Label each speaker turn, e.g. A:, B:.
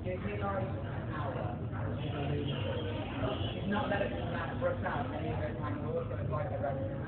A: Give me like an hour. She's not let it brush out any of those tangles, so it's like a red